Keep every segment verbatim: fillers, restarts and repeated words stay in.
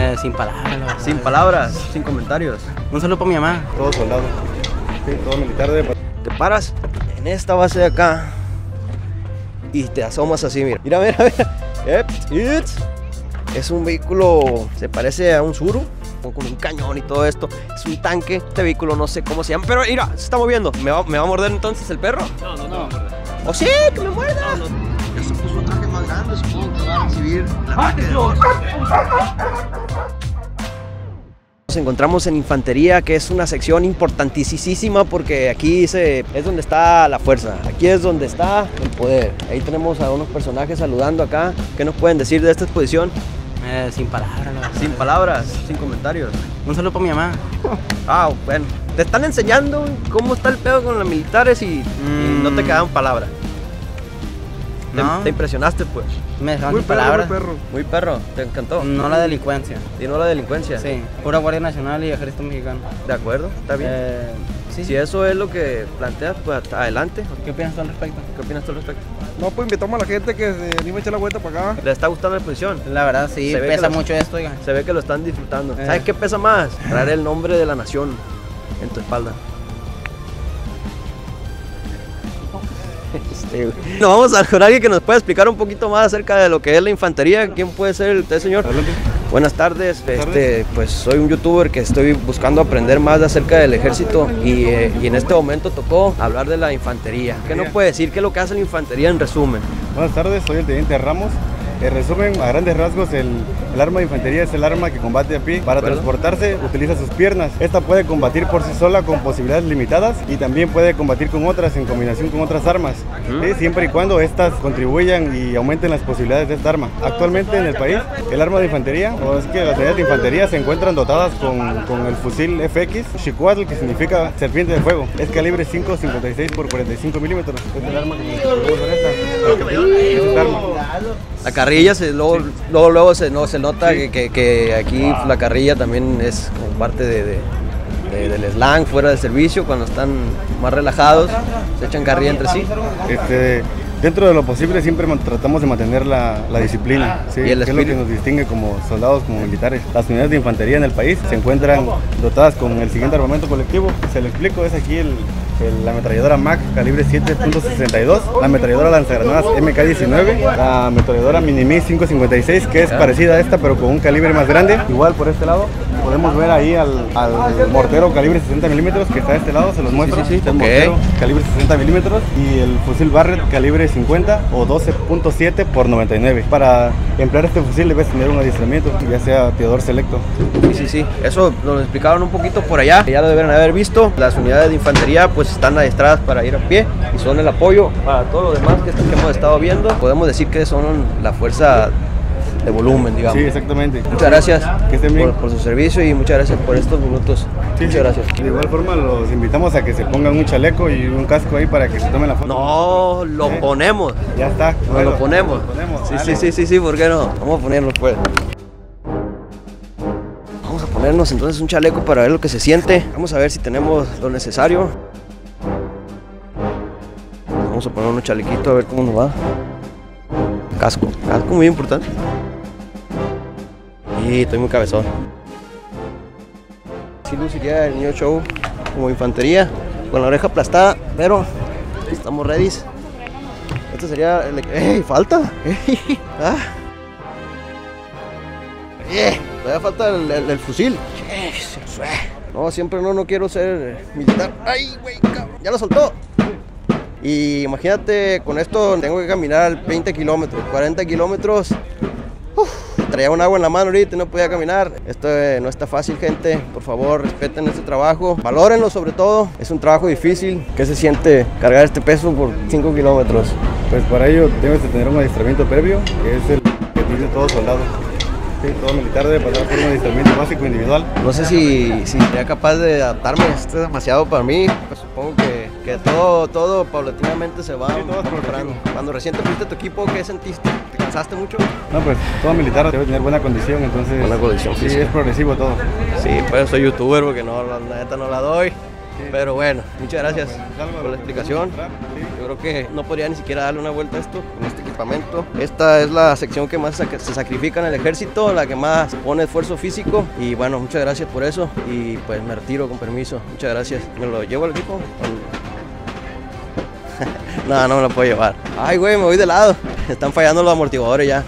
Eh, sin palabras. Sin palabras, sin comentarios. Un saludo para mi mamá. Todo soldado. Sí, todo militar de... Te paras en esta base de acá y te asomas así, mira. Mira, mira, mira. Es un vehículo, se parece a un Tsuru, con un cañón y todo esto. Es un tanque. Este vehículo no sé cómo se llama, pero mira, se está moviendo. ¿Me va, me va a morder entonces el perro? No, no, no. ¿O sí? ¡Que me muerda! No, no. Ya se puso un traje más grande, supongo que va a recibir la... Nos encontramos en infantería, que es una sección importantísima porque aquí se, es donde está la fuerza, aquí es donde está el poder. Ahí tenemos a unos personajes saludando acá. ¿Qué nos pueden decir de esta exposición? Eh, sin palabras. Sin palabras, sin comentarios. Un saludo para mi mamá. Ah, bueno. Te están enseñando cómo está el pedo con los militares y, mm. y no te quedan palabras. No. Te, te impresionaste, pues. Me dejaron Muy sin perro, palabras. muy perro. Muy perro, ¿te encantó? No la delincuencia. Y no la delincuencia. Sí, pura Guardia Nacional y Ejército Mexicano. De acuerdo, está bien. Eh, sí, Si eso es lo que planteas, pues adelante. ¿Qué opinas tú al respecto? ¿Qué opinas tú al respecto? No, pues invitamos a la gente que se anime a echar la vuelta para acá. ¿Le está gustando la exposición? La verdad, sí, Se ve pesa que mucho esto, oiga. Se ve que lo están disfrutando. Eh. ¿Sabes qué pesa más? Traer el nombre de la nación en tu espalda. Este, güey. Nos vamos a con alguien que nos pueda explicar un poquito más acerca de lo que es la infantería. ¿Quién puede ser usted, señor? Adelante. Buenas tardes. Buenas Este, tardes. pues soy un youtuber que estoy buscando aprender más acerca del ejército y, eh, y en este momento tocó hablar de la infantería. ¿Qué nos puede decir? ¿Qué es lo que hace la infantería en resumen? Buenas tardes, soy el teniente Ramos. En resumen, a grandes rasgos, el, el arma de infantería es el arma que combate a pie. Para Bueno. transportarse utiliza sus piernas. Esta puede combatir por sí sola con posibilidades limitadas y también puede combatir con otras en combinación con otras armas, Ujú. ¿sí? Siempre y cuando estas contribuyan y aumenten las posibilidades de esta arma. Actualmente en el país, el arma de infantería, o es que las unidades de infantería se encuentran dotadas con, con el fusil F X, Xicuatl, que significa serpiente de fuego. Es calibre cinco cincuenta y seis por cuarenta y cinco milímetros. Es el arma que tenemos ahorita. Es esta arma. La carrilla, se, luego, luego, luego se, no, se nota Sí. que, que, que aquí la carrilla también es como parte de, de, de- del slang fuera de servicio. Cuando están más relajados, se echan carrilla entre sí. Este, dentro de lo posible siempre man- tratamos de mantener la, la disciplina, ¿sí? Y el que es lo que espíritu. nos distingue como soldados, como militares. Las unidades de infantería en el país se encuentran dotadas con el siguiente armamento colectivo. Se lo explico, es aquí el, el- la ametralladora M A C calibre siete punto sesenta y dos, la ametralladora lanzagranadas M K diecinueve, la ametralladora Minimi cinco cincuenta y seis, que es parecida a esta pero con un calibre más grande. Igual por este lado podemos ver ahí al, al mortero calibre sesenta milímetros que está de este lado, se los muestro. sí, sí, El ok. mortero calibre sesenta milímetros y el fusil Barrett calibre cincuenta o doce punto siete por noventa y nueve. Para emplear este fusil debes tener un adiestramiento, ya sea tirador selecto. Sí, sí, sí. Eso nos lo explicaron un poquito por allá. Ya lo deben haber visto. Las unidades de infantería pues están adiestradas para ir a pie y son el apoyo para todo lo demás que, que hemos estado viendo. Podemos decir que son la fuerza de volumen, digamos. Sí, exactamente. Muchas gracias Que estén bien. por, por su servicio y muchas gracias por estos minutos. Sí, Muchas sí. gracias. De igual forma los invitamos a que se pongan un chaleco y un casco ahí para que se tomen la foto. No, lo Sí. ponemos. Ya está. Nos Bueno, lo ponemos. lo ponemos, Sí, dale. sí, sí, sí, sí, ¿por qué no? Vamos a ponerlo pues. Vamos a ponernos entonces un chaleco para ver lo que se siente. Vamos a ver si tenemos lo necesario. Vamos a poner un chalequito a ver cómo nos va. Casco, casco muy importante. Y estoy muy cabezón. Sí luciría el niño show como infantería, con la oreja aplastada, pero estamos ready. Esto sería el... ¡Ey! ¡Falta! ¡Ey! ¡Ah! ¡Eh! Todavía falta el, el- el fusil. No, siempre no, no quiero ser militar. ¡Ay, güey, cabrón! ¡Ya lo soltó! Y imagínate, con esto tengo que caminar veinte kilómetros, cuarenta kilómetros. Uf, traía un agua en la mano ahorita y no podía caminar. Esto eh, no está fácil, gente. Por favor, respeten este trabajo. Valórenlo sobre todo. Es un trabajo difícil. ¿Qué se siente cargar este peso por cinco kilómetros? Pues para ello debes de tener un adiestramiento previo, que es el que tiene todo soldado. Sí, todo militar debe pasar por un adiestramiento básico individual. No sé si, si sería capaz de adaptarme. Esto es demasiado para mí. Pues supongo que, que todo, todo paulatinamente se va Sí, todo es mejorando. Cuando recién te fuiste a tu equipo, ¿qué sentiste? ¿Te cansaste mucho? No, pues todo militar debe tener buena condición, entonces Buena condición sí, física. es progresivo todo. Sí, pues soy youtuber porque no, la neta no la doy. Pero bueno, muchas gracias Bueno, pues, algo por la que explicación. podemos mostrar, sí. Yo creo que no podría ni siquiera darle una vuelta a esto con este equipamiento. Esta es la sección que más sac- se sacrifica en el ejército, la que más pone esfuerzo físico. Y bueno, muchas gracias por eso. Y pues me retiro con permiso. Muchas gracias. ¿Me lo llevo al equipo? No, no me lo puedo llevar. Ay, güey, me voy de lado. Están fallando los amortiguadores ya.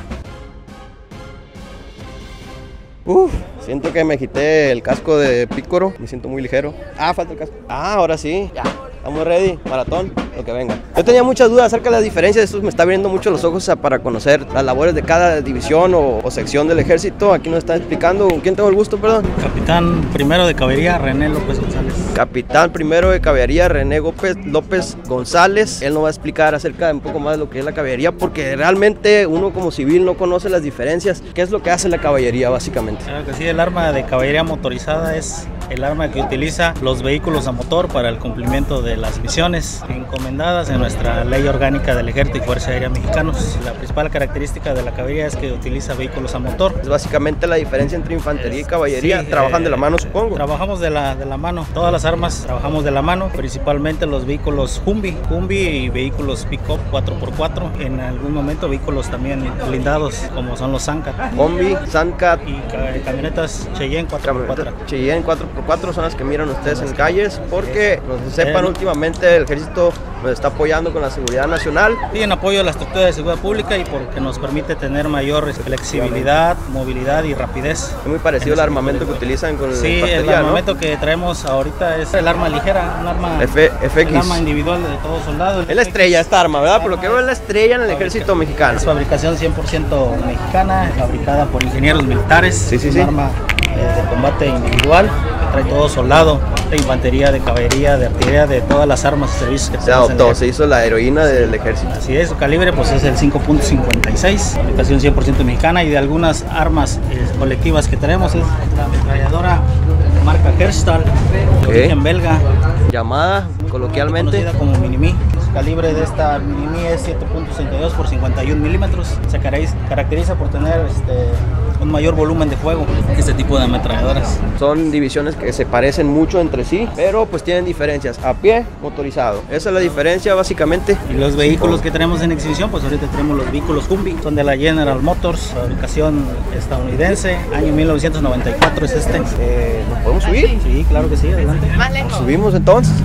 Uf, siento que me quité el casco de Pícoro. Me siento muy ligero. Ah, falta el casco. Ah, ahora sí. Ya. Estamos ready, maratón, lo que venga. Yo tenía muchas dudas acerca de las diferencias, esto me está abriendo mucho los ojos para conocer las labores de cada división o, o sección del ejército. Aquí nos están explicando. ¿Con quién tengo el gusto, perdón? Capitán primero de caballería, René López González. Capitán primero de caballería, René López, López González. Él nos va a explicar acerca de un poco más de lo que es la caballería, porque realmente uno como civil no conoce las diferencias. ¿Qué es lo que hace la caballería básicamente? Claro que sí, el arma de caballería motorizada es el arma que utiliza los vehículos a motor para el cumplimiento de las misiones encomendadas en nuestra ley orgánica del Ejército y Fuerza Aérea Mexicanos. La principal característica de la caballería es que utiliza vehículos a motor. Es básicamente la diferencia entre infantería y caballería. Sí, Trabajan eh, de la mano, supongo. Trabajamos de la, de la mano. Todas las armas trabajamos de la mano, principalmente los vehículos Humvee, Humvee y vehículos pick-up cuatro por cuatro. En algún momento vehículos también blindados, como son los Sandcat. Combi, Sandcat, Y ca- camionetas Cheyenne cuatro por cuatro. Cheyenne cuatro por cuatro son las que miran ustedes en calles, porque no se sepan, Eh, últimamente el ejército nos está apoyando con la seguridad nacional. Y en apoyo a la estructura de seguridad pública y porque nos permite tener mayor flexibilidad, movilidad y rapidez. Es muy parecido al armamento que utilizan con Sí, la el infantería, ¿no? armamento que traemos ahorita es el arma ligera, un arma, F- FX. el arma individual de todo soldado. Es la estrella esta arma, ¿verdad? Por lo que veo es la estrella en el ejército mexicano. Es fabricación cien por ciento mexicana, fabricada por ingenieros militares. Sí, sí, es sí. un arma eh, de combate individual que trae todo soldado, de infantería, de caballería, de artillería, de todas las armas y servicios que Se tenemos en el adoptó, se hizo la heroína del ejército. Así es, su calibre pues es el cinco punto cincuenta y seis, fabricación cien por ciento mexicana, y de algunas armas eh, colectivas que tenemos es la ametralladora marca Herstal, de Ok. origen belga, Llamada coloquialmente. conocida como Mini-Mi. Su calibre de esta Mini-Mi es siete punto sesenta y dos por cincuenta y uno milímetros. Se caracteriza- caracteriza por tener este, un mayor volumen de fuego que este tipo de ametralladoras. Son divisiones que se parecen mucho entre sí, pero pues tienen diferencias. A pie, motorizado. Esa es la diferencia básicamente. Y los vehículos que tenemos en exhibición, pues ahorita tenemos los vehículos Humvee, son de la General Motors, fabricación estadounidense, año mil novecientos noventa y cuatro es este. Eh, ¿Nos podemos subir? Sí, claro que sí, adelante. ¿Nos subimos entonces?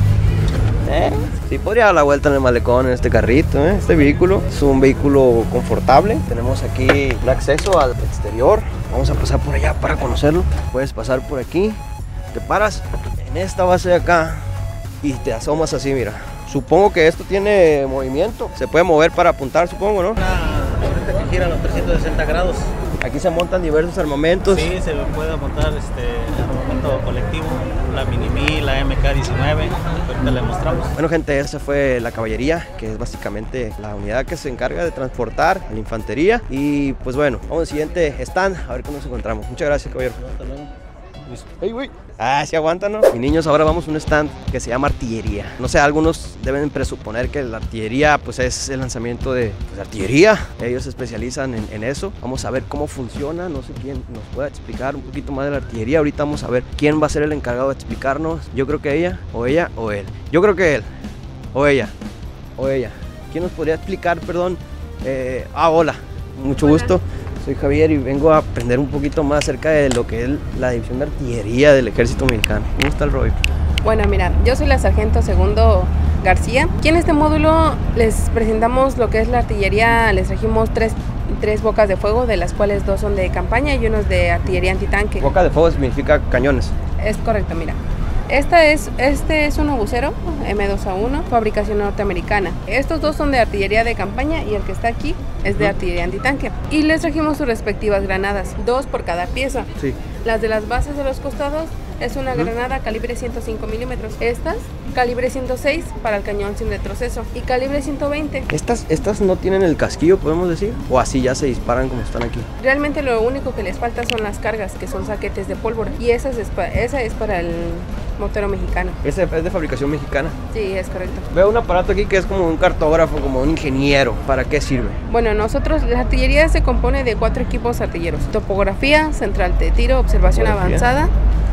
¿Eh? Sí, podría dar la vuelta en el malecón en este carrito, ¿eh? Este vehículo es un vehículo confortable. Tenemos aquí un acceso al exterior. Vamos a pasar por allá para conocerlo. Puedes pasar por aquí. Te paras en esta base de acá y te asomas así, mira. Supongo que esto tiene movimiento. Se puede mover para apuntar, supongo, ¿no? Una ahorita que gira a los trescientos sesenta grados. Aquí se montan diversos armamentos. Sí, se puede montar este armamento colectivo, la Mini-Mi, la M K diecinueve, ahorita le mostramos. Bueno, gente, esa fue la caballería, que es básicamente la unidad que se encarga de transportar a la infantería. Y pues bueno, vamos al siguiente stand a ver cómo nos encontramos. Muchas gracias, caballero. Hasta luego. Hey, güey. Ah, sí aguantan, ¿no? Y niños, ahora vamos a un stand que se llama artillería. No sé, algunos deben presuponer que la artillería pues es el lanzamiento de, pues, de artillería. Ellos se especializan en, en eso. Vamos a ver cómo funciona. No sé quién nos pueda explicar un poquito más de la artillería. Ahorita vamos a ver quién va a ser el encargado de explicarnos. Yo creo que ella, o ella, o él. Yo creo que él, o ella, o ella. ¿Quién nos podría explicar, perdón? Eh, ah, hola, mucho gusto. Soy Javier y vengo a aprender un poquito más acerca de lo que es la división de artillería del ejército mexicano. ¿Cómo está el rollo? Bueno, mira, yo soy la sargento segundo García. Aquí en este módulo les presentamos lo que es la artillería. Les trajimos tres, tres bocas de fuego, de las cuales dos son de campaña y uno es de artillería antitanque. Boca de fuego significa cañones. Es correcto, mira. Esta es, este es un obucero M dos A uno, fabricación norteamericana. Estos dos son de artillería de campaña y el que está aquí es de artillería antitanque. Y les trajimos sus respectivas granadas, dos por cada pieza. Sí. Las de las bases de los costados es una granada calibre ciento cinco milímetros. Estas, calibre ciento seis para el cañón sin retroceso y calibre ciento veinte. Estas, estas no tienen el casquillo, podemos decir, o así ya se disparan como están aquí. Realmente lo único que les falta son las cargas, que son saquetes de pólvora. Y esa es, pa- esa es para el motero mexicano. Ese es de fabricación mexicana. Sí, es correcto. Veo un aparato aquí que es como un cartógrafo, como un ingeniero. ¿Para qué sirve? Bueno, nosotros, la artillería se compone de cuatro equipos artilleros: topografía, central de tiro, observación Topografía. avanzada,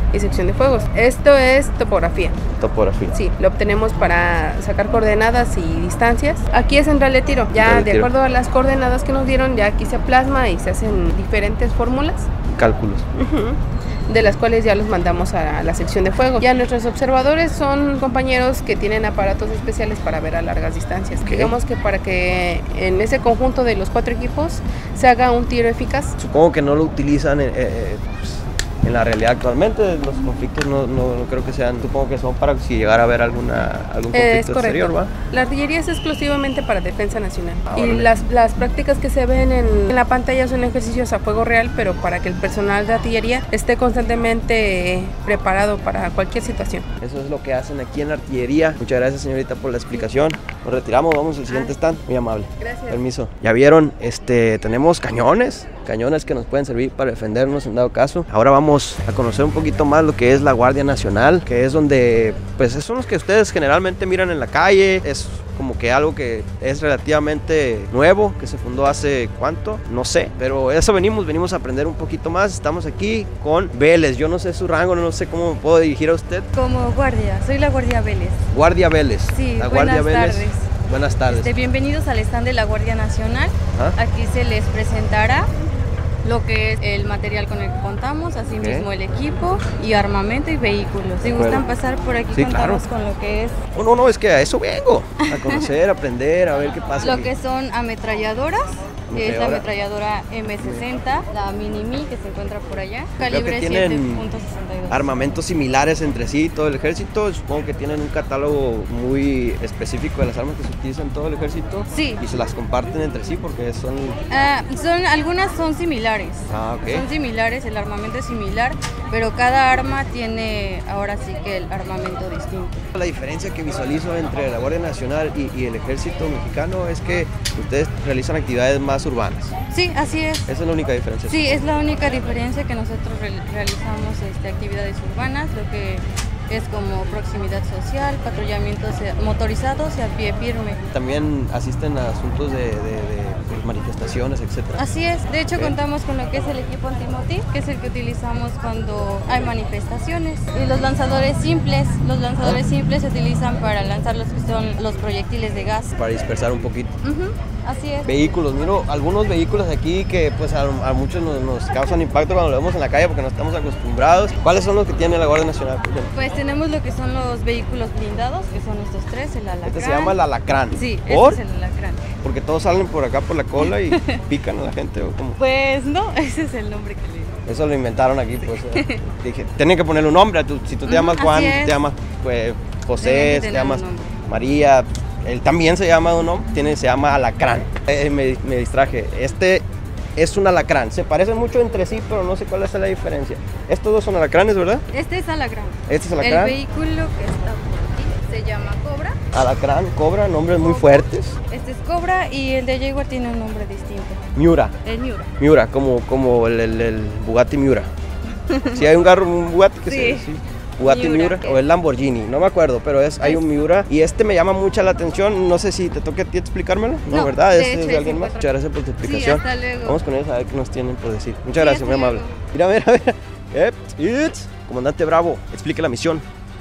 y sección de fuegos. Esto es topografía. Topografía. Sí, lo obtenemos para sacar coordenadas y distancias. Aquí es central de tiro. Ya Central de de tiro. acuerdo a las coordenadas que nos dieron, ya aquí se plasma y se hacen diferentes fórmulas. Cálculos. Ujú. De las cuales ya los mandamos a la sección de fuego. Ya nuestros observadores son compañeros que tienen aparatos especiales para ver a largas distancias. Ok. Digamos que para que en ese conjunto de los cuatro equipos se haga un tiro eficaz. Supongo que no lo utilizan eh, eh, pues, en la realidad actualmente. Los conflictos no, no, no creo que sean, supongo que son para si llegara a haber alguna, algún Eh, conflicto exterior, ¿va? La artillería es exclusivamente para defensa nacional. Ah, y órale. las, las prácticas que se ven en, en la pantalla son ejercicios a fuego real, pero para que el personal de artillería esté constantemente eh, preparado para cualquier situación. Eso es lo que hacen aquí en la artillería. Muchas gracias, señorita, por la explicación. Nos retiramos, vamos al siguiente stand. Muy amable. Gracias. Permiso. Ya vieron, este, tenemos cañones, cañones que nos pueden servir para defendernos en dado caso. Ahora vamos a conocer un poquito más lo que es la Guardia Nacional, que es donde, pues, son los que ustedes generalmente miran en la calle. Es como que algo que es relativamente nuevo, que se fundó hace cuánto, no sé, pero eso venimos, venimos a aprender un poquito más. Estamos aquí con Vélez, yo no sé su rango, no sé cómo me puedo dirigir a usted. Como guardia, soy la Guardia Vélez. Guardia Vélez. Sí, la buenas Guardia Vélez. tardes. Buenas tardes. Este, bienvenidos al stand de la Guardia Nacional. ¿Ah? Aquí se les presentará lo que es el material con el que contamos, asimismo el equipo y armamento y vehículos. Si De gustan acuerdo. pasar por aquí, Sí, contamos claro. con lo que es Oh, no, no, es que a eso vengo, a conocer, a aprender, a ver qué pasa. lo aquí. que son ametralladoras, que es la Ametralladora. ametralladora eme sesenta, la Mini-Mi que se encuentra por allá, Creo que calibre tienen siete punto sesenta y dos. Armamentos similares entre sí, todo el ejército. Supongo que tienen un catálogo muy específico de las armas que se utilizan en todo el ejército. Sí. Y se las comparten entre sí porque son... Ah, son, algunas son similares. Ah, ok. Son similares, el armamento es similar, pero cada arma tiene ahora sí que el armamento distinto. La diferencia que visualizo entre la Guardia Nacional y, y el ejército mexicano es que ustedes realizan actividades más urbanas. Sí, así es. Esa es la única diferencia. Sí, es la única diferencia que nosotros re- realizamos este, actividades urbanas, lo que es como proximidad social, patrullamientos eh, motorizados y a pie firme. También asisten a asuntos de, de- de, pues, manifestaciones, etcétera. Así es, de hecho Ok. contamos con lo que es el equipo antimotín, que es el que utilizamos cuando hay manifestaciones. Y los lanzadores simples, los lanzadores simples se utilizan para lanzar los que son los proyectiles de gas. Para dispersar un poquito. Ujú, así es. Vehículos, miro algunos vehículos aquí que pues a, a muchos nos, nos causan impacto cuando lo vemos en la calle porque no estamos acostumbrados. ¿Cuáles son los que tiene la Guardia Nacional, por ejemplo? Pues tenemos lo que son los vehículos blindados, que son estos tres, el alacrán. Este se llama el alacrán. Sí, ¿Por? este es el alacrán. Porque todos salen por acá por la cola y pican a la gente o como. Pues no, ese es el nombre que le digo. Eso lo inventaron aquí, pues. eh. Dije, tienen que ponerle un nombre. Tú- si tú te Ujú, llamas Juan, así te es. llamas pues, José, Debe de te tener llamas un nombre. María. Él también se llama de un nombre, tiene, se llama alacrán. Eh, me, me distraje. Este es un alacrán. Se parecen mucho entre sí, pero no sé cuál es la diferencia. Estos dos son alacranes, ¿verdad? Este es alacrán. Este es El alacrán. vehículo que está por aquí se llama Cobra. Alacrán, Cobra, nombres muy fuertes. Este es Cobra y el de Jaguar tiene un nombre distinto. Miura. El Miura. Miura, como, como el, el, el Bugatti Miura. Si hay un carro, un Bugatti que Sí. se sí. Bugatti Miura, Miura, ok. o el Lamborghini, no me acuerdo, pero es, hay un Miura y este me llama mucho la atención. No sé si te toca a ti explicármelo. No, No, ¿verdad? de Este hecho, es de es alguien más. encuentro. Muchas gracias por tu Sí, explicación. hasta luego. Vamos con ellos a ver qué nos tienen por decir. Muchas Sí, gracias, muy hasta amable. luego. Mira, a ver, a ver. Eh, it's, Comandante Bravo, explique la misión.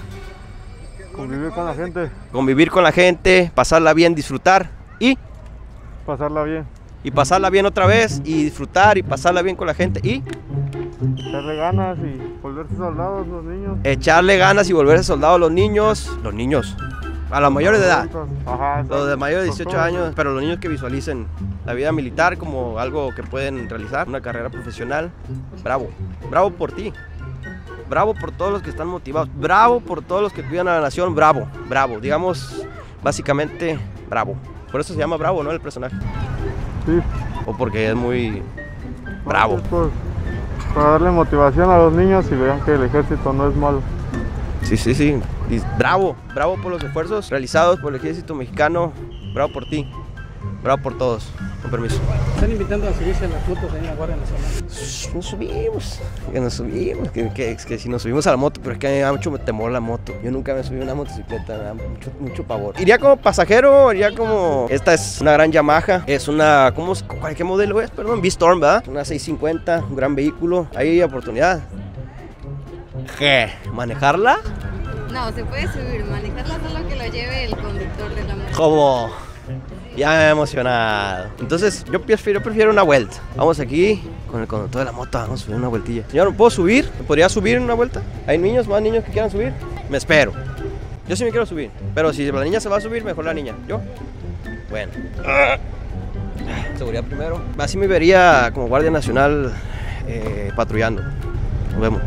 Convivir con la gente, Convivir con la gente, pasarla bien, disfrutar y, pasarla bien, y pasarla bien otra vez y disfrutar y pasarla bien con la gente y echarle ganas y volverse soldados los niños. echarle ganas y volverse soldados los niños. Los niños, a los mayores de edad. Ajá, Los de mayores de con dieciocho todos. años, pero los niños que visualicen la vida militar como algo que pueden realizar, una carrera profesional. Bravo, bravo por ti. Bravo por todos los que están motivados. Bravo por todos los que cuidan a la nación. Bravo, bravo. Digamos, básicamente, bravo. Por eso se llama Bravo, ¿no? El personaje. Sí. O porque es muy bravo. Pues, para darle motivación a los niños y vean que el ejército no es malo. Sí, sí, sí. Y bravo, bravo por los esfuerzos realizados por el ejército mexicano. Bravo por ti. Bravo por todos. Con permiso. Están invitando a subirse a las motos ahí en la Guardia Nacional. Shh, Nos subimos, que nos subimos, que, que, que si nos subimos a la moto, pero es que a mí me da mucho temor la moto. Yo nunca me subí a una motocicleta, me da mucho, mucho pavor. Iría como pasajero, iría como... Esta es una gran Yamaha, es una... ¿Cómo, es- cuál- ¿Qué modelo es? Perdón, V-Storm, ¿verdad? Una seiscientos cincuenta, un gran vehículo, hay oportunidad. ¿Qué? ¿Manejarla? No, se puede subir, manejarla solo que lo lleve el conductor de la moto. ¿Cómo? Ya me he emocionado. Entonces, yo prefiero, yo prefiero una vuelta. Vamos aquí con el conductor de la moto, vamos a subir una vueltilla. Señor, ¿puedo subir? ¿Me podría subir en una vuelta? ¿Hay niños, más niños que quieran subir? Me espero. Yo sí me quiero subir, pero si la niña se va a subir, mejor la niña. ¿Yo? Bueno. Seguridad primero. Así me vería como guardia nacional eh, patrullando. Nos vemos.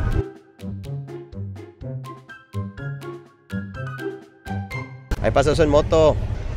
Ahí pasó eso en moto.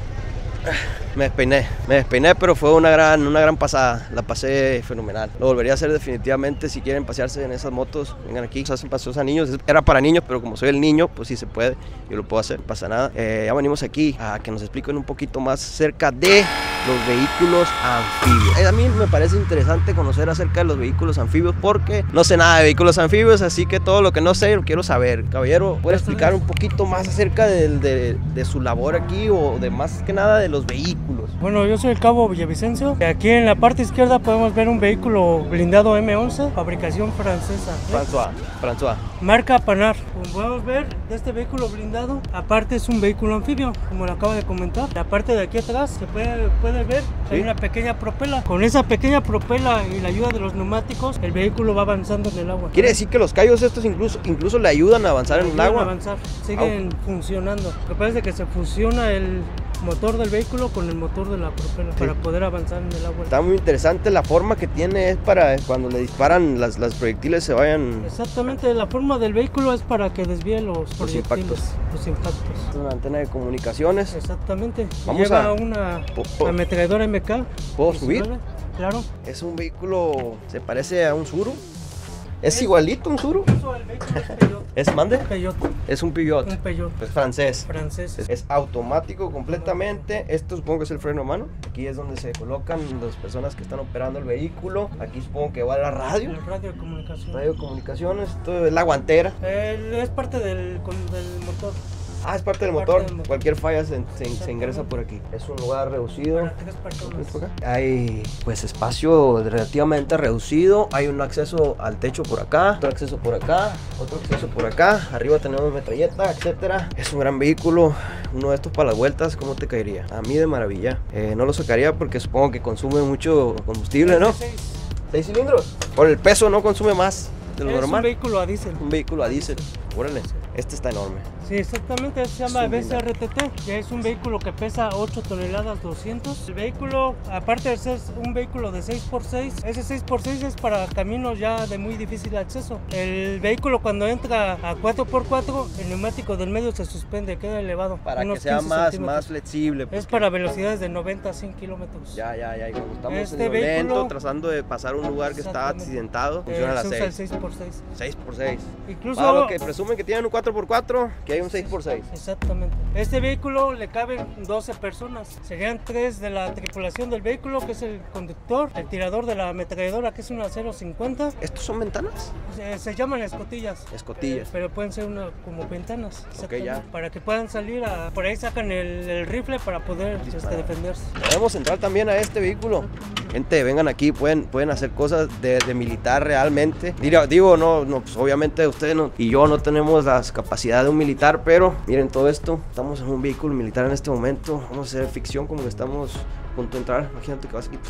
Me despeiné, me despeiné, pero fue una gran, una gran pasada. La pasé fenomenal. Lo volvería a hacer definitivamente. Si quieren pasearse en esas motos, vengan aquí. Se hacen paseos a niños. Era para niños, pero como soy el niño, pues sí se puede. Yo lo puedo hacer, no pasa nada. Eh, ya venimos aquí a que nos expliquen un poquito más acerca de los vehículos anfibios. Eh, a mí me parece interesante conocer acerca de los vehículos anfibios porque no sé nada de vehículos anfibios, así que todo lo que no sé lo quiero saber. Caballero, ¿puede explicar un poquito más acerca de, de, de su labor aquí o de más que nada de los vehículos? Bueno, yo soy el cabo Villavicencio. Aquí en la parte izquierda podemos ver un vehículo blindado M once, fabricación francesa. François, François. Marca Panar. Como podemos ver, de este vehículo blindado, aparte es un vehículo anfibio, como lo acabo de comentar. La parte de aquí atrás se puede, puede ver, ¿sí? Hay una pequeña propela. Con esa pequeña propela y la ayuda de los neumáticos, el vehículo va avanzando en el agua. ¿Quiere decir que los callos estos incluso, incluso le ayudan a avanzar en el agua? A avanzar, siguen ah. funcionando. Lo que pasa es que se fusiona el motor del vehículo con el motor de la propela, sí, para poder avanzar en el agua. Está muy interesante la forma que tiene, es para cuando le disparan las, las proyectiles se vayan... Exactamente, la forma del vehículo es para que desvíe los, los impactos. Los impactos. Es una antena de comunicaciones. Exactamente. Vamos Lleva a... una ametralladora M K. ¿Puedo subir? Claro. Es un vehículo, se parece a un Tsuru. ¿Es, ¿Es igualito un Tsuru? El vehículo es Peugeot. ¿Es mande? Peugeot. Es un Peugeot. Un Peugeot. Es francés. Francés. Es, es automático completamente. Esto supongo que es el freno a mano. Aquí es donde se colocan las personas que están operando el vehículo. Aquí supongo que va la radio. La radio de comunicación. Radio de comunicaciones. Esto es la guantera. El, es parte del, del motor. Ah, es parte del parte motor. del motor. Cualquier falla se, se, se ingresa por aquí. Es un lugar reducido. Para tres personas. Hay pues espacio relativamente reducido. Hay un acceso al techo por acá, otro acceso por acá, otro acceso por acá. Arriba tenemos metralleta, etcétera. Es un gran vehículo. Uno de estos para las vueltas, ¿cómo te caería? A mí de maravilla. Eh, no lo sacaría porque supongo que consume mucho combustible, ¿no? ¿Seis cilindros? Por el peso no consume más de lo es normal. Un vehículo a diésel. Un vehículo a diésel. Órale. Este está enorme. Sí, exactamente, se llama B C R T T, que es un vehículo que pesa ocho toneladas doscientos. El vehículo, aparte de ser un vehículo de seis por seis, ese seis por seis es para caminos ya de muy difícil acceso. El vehículo cuando entra a cuatro por cuatro, el neumático del medio se suspende, queda elevado. Para que sea más, más flexible. Es para velocidades de noventa a cien kilómetros. Ya, ya, ya, y como estamos este en vehículo, lento, tratando de pasar un lugar que está accidentado, funciona eh, la se seis. usa el seis por seis. seis por seis. Incluso para los que presumen que tienen un cuatro por cuatro, que hay un seis por seis. Exactamente. Este vehículo le caben doce personas. Serían tres de la tripulación del vehículo, que es el conductor, el tirador de la ametralladora, que es una cero cincuenta. ¿Estos son ventanas? Se, se llaman escotillas. Escotillas. Eh, pero pueden ser una, como ventanas. Okay, ya. Para que puedan salir a... Por ahí sacan el, el rifle para poder este, defenderse. Podemos entrar también a este vehículo. Gente, vengan aquí, pueden, pueden hacer cosas de, de militar realmente. Digo, digo no, no pues obviamente ustedes no, y yo no tenemos las capacidades de un militar, pero miren todo esto. Estamos en un vehículo militar en este momento. Vamos a hacer ficción como que estamos a punto de entrar. Imagínate que vas aquí.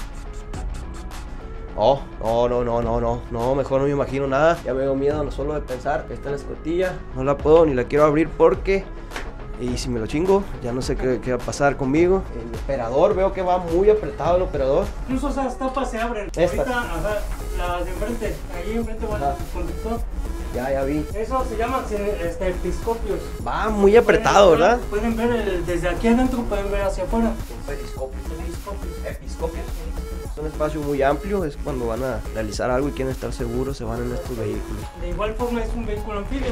Oh, no, no, no, no, no, no, mejor no me imagino nada. Ya me dio miedo no solo de pensar que está en la escotilla. No la puedo ni la quiero abrir porque... Y si me lo chingo, ya no sé qué, qué va a pasar conmigo. El operador, veo que va muy apretado el operador. Incluso esas tapas se abren. Estas. Ahorita, ajá, las de enfrente, allí enfrente va el conductor. Ya, ya vi. Eso se llaman este, episcopios. Va muy apretado, pueden, ¿verdad? Pueden ver el, desde aquí adentro, pueden ver hacia afuera. Periscopios. Episcopios. Episcopios. Es un espacio muy amplio, es cuando van a realizar algo y quieren estar seguros, se van en estos vehículos. De igual forma es un vehículo anfibio.